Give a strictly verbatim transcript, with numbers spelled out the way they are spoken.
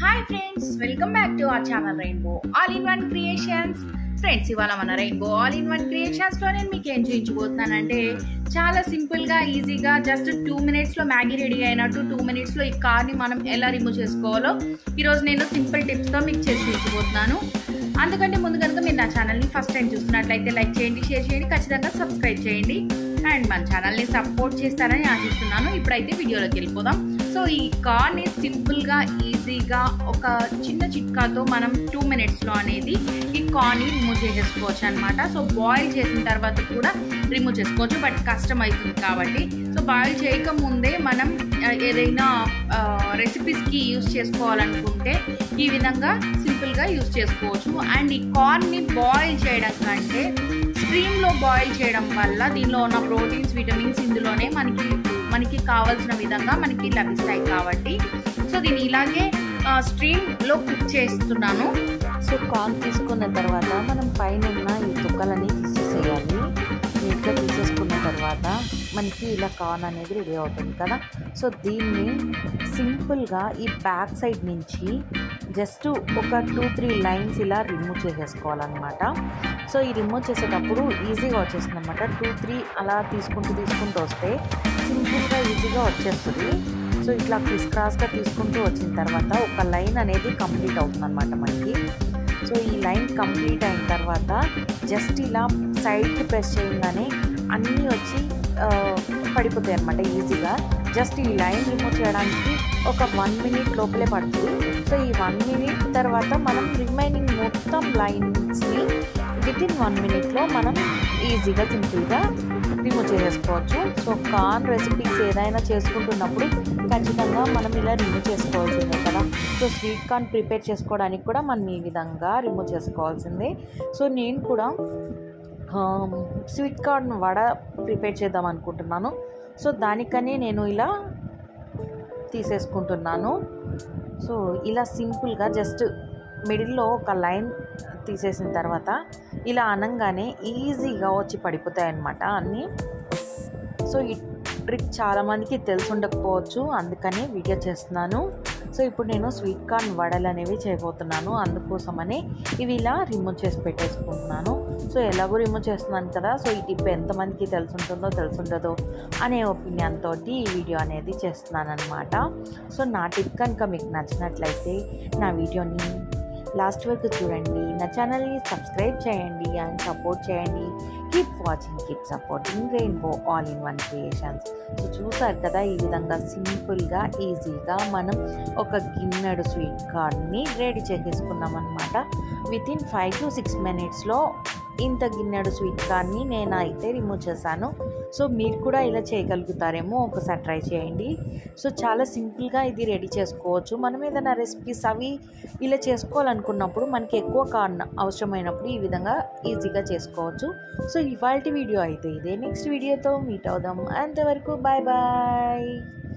Hi friends, welcome back to our channel rainbow all in one creations. Friends, ఇవాళ మన rainbow all in one క్రియేషన్స్లో నేను మీకు ఏం చూపించబోతున్నానంటే చాలా సింపుల్గా ఈజీగా జస్ట్ టూ మినిట్స్లో మ్యాగీ రెడీ అయినట్టు టూ మినిట్స్లో ఈ కార్ని మనం ఎలా రిమూవ్ చేసుకోవాలో ఈరోజు నేను సింపుల్ టిప్స్తో మీకు చేసి చూపించబోతున్నాను. అందుకంటే ముందు కనుక మీరు నా ఛానల్ని ఫస్ట్ టైం చూస్తున్నట్లయితే లైక్ చేయండి, షేర్ చేయండి, ఖచ్చితంగా సబ్స్క్రైబ్ చేయండి అండ్ మన ఛానల్ని సపోర్ట్ చేస్తారని ఆశిస్తున్నాను. ఇప్పుడైతే వీడియోలోకి వెళ్ళిపోదాం. సో ఈ కార్ని సింపుల్గా ఈజీగా ఒక చిన్న చిట్కాతో మనం టూ మినిట్స్లో అనేది ఈ కార్ని రిమూవ్ చేసేసుకోవచ్చు అనమాట. సో బాయిల్ చేసిన తర్వాత కూడా రిమూవ్ చేసుకోవచ్చు, బట్ కష్టం అవుతుంది కాబట్టి సో బాయిల్ చేయకముందే మనం ఏదైనా రెసిపీస్కి యూస్ చేసుకోవాలనుకుంటే ఈ విధంగా సింపుల్గా యూస్ చేసుకోవచ్చు. అండ్ ఈ కార్న్ని బాయిల్ చేయడం కంటే స్ట్రీమ్లో బాయిల్ చేయడం వల్ల దీనిలో ఉన్న ప్రోటీన్స్, విటమిన్స్ ఇందులోనే మనకి మనకి కావాల్సిన విధంగా మనకి లభిస్తాయి కాబట్టి సో దీన్ని ఇలాగే స్ట్రీమ్లో కుక్ చేస్తున్నాను. సో కార్న్ తీసుకున్న తర్వాత మనం పైన ఉన్న ఈ తుక్కలని తీసేసేయాలి. నీట్గా తీసేసుకున్న తర్వాత మనకి ఇలా కార్న్ అనేది రెడీ అవుతుంది కదా. సో దీన్ని సింపుల్గా ఈ బ్యాక్ సైడ్ నుంచి జస్ట్ ఒక టూ త్రీ లైన్స్ ఇలా రిమూవ్ చేసేసుకోవాలన్నమాట. సో ఈ రిమూవ్ చేసేటప్పుడు ఈజీగా వచ్చేస్తుంది అనమాట. టూ త్రీ అలా తీసుకుంటూ తీసుకుంటూ వస్తే సింపుల్గా ఈజీగా వచ్చేస్తుంది. సో ఇట్లా క్రిస్ క్రాస్గా తీసుకుంటూ వచ్చిన తర్వాత ఒక లైన్ అనేది కంప్లీట్ అవుతుంది అనమాట మనకి. సో ఈ లైన్ కంప్లీట్ అయిన తర్వాత జస్ట్ ఇలా సైడ్కి ప్రెస్ చేయగానే అన్నీ వచ్చి పడిపోతాయి అనమాట ఈజీగా. జస్ట్ ఈ లైన్ రిమూవ్ చేయడానికి ఒక వన్ మినిట్ లోపలే పడుతుంది. సో ఈ వన్ మినిట్ తర్వాత మనం రిమైనింగ్ మొత్తం లైన్స్ని విత్ ఇన్ వన్ మినిట్లో మనం ఈజీగా సింపుల్గా రిమూవ్ చేసేసుకోవచ్చు. సో కార్న్ రెసిపీస్ ఏదైనా చేసుకుంటున్నప్పుడు ఖచ్చితంగా మనం ఇలా రిమూవ్ చేసుకోవాల్సిందే కదా. సో స్వీట్ కార్న్ ప్రిపేర్ చేసుకోవడానికి కూడా మనం ఈ విధంగా రిమూవ్ చేసుకోవాల్సిందే. సో నేను కూడా స్వీట్ కార్న్ వడ ప్రిపేర్ చేద్దాం అనుకుంటున్నాను. సో దానికనే నేను ఇలా తీసేసుకుంటున్నాను. సో ఇలా సింపుల్గా జస్ట్ మిడిల్లో ఒక లైన్ తీసేసిన తర్వాత ఇలా అనగానే ఈజీగా వచ్చి పడిపోతాయి అన్నమాట అన్నీ. సో ఈ ట్రిక్ చాలామందికి తెలిసి ఉండకపోవచ్చు, అందుకని వీడియో చేస్తున్నాను. సో ఇప్పుడు నేను స్వీట్ కార్న్ వడలు అనేవి చేయబోతున్నాను. అందుకోసమని ఇవి ఇలా రిమూవ్ చేసి పెట్టేసుకుంటున్నాను. సో ఎలాగో రిమూవ్ చేస్తున్నాను కదా, సో ఈ టిప్ ఎంతమందికి తెలిసి ఉంటుందో తెలిసి ఉండదో అనే ఒపీనియన్ తోటి ఈ వీడియో అనేది చేస్తున్నాను అనమాట. సో నా టిప్ కనుక మీకు నచ్చినట్లయితే నా వీడియోని లాస్ట్ వరకు చూడండి, నా ఛానల్ని సబ్స్క్రైబ్ చేయండి అండ్ సపోర్ట్ చేయండి. Keep watching, keep supporting rainbow all in one creations. So చూసారు కదా, ఈ విధంగా సింపుల్గా ఈజీగా మనం ఒక గిన్నెడు స్వీట్ కార్న్ని రెడీ చేసేసుకున్నాం అనమాట. Within five to six మినిట్స్లో ఇంత గిన్నెడు స్వీట్ కార్న్ని నేను అయితే రిమూవ్ చేశాను. సో మీరు కూడా ఇలా చేయగలుగుతారేమో, ఒకసారి ట్రై చేయండి. సో చాలా సింపుల్గా ఇది రెడీ చేసుకోవచ్చు. మనం ఏదైనా రెసిపీస్ అవి ఇలా చేసుకోవాలనుకున్నప్పుడు మనకి ఎక్కువ కార్న్ అవసరమైనప్పుడు ఈ విధంగా ఈజీగా చేసుకోవచ్చు. సో ఇవాల్టి వీడియో అయితే ఇదే. నెక్స్ట్ వీడియోతో మీట్ అవుదాం. అంతవరకు బాయ్ బాయ్.